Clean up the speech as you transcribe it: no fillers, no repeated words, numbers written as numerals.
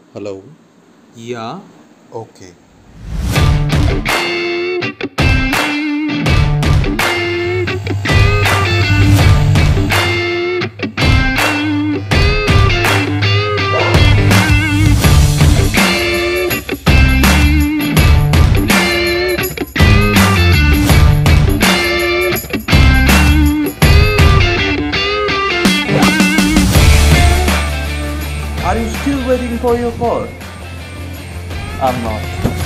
Hello. Yeah, Okay. Are you still waiting for your call? I'm not.